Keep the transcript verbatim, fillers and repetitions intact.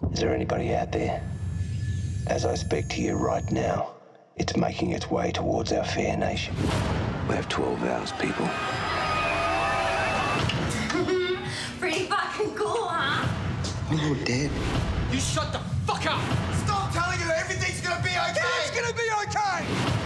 Is there anybody out there? As I speak to you right now, it's making its way towards our fair nation. We have twelve hours, people. Pretty fucking cool, huh? We're all dead. You shut the fuck up! Stop telling her everything's gonna be okay! It's gonna be okay!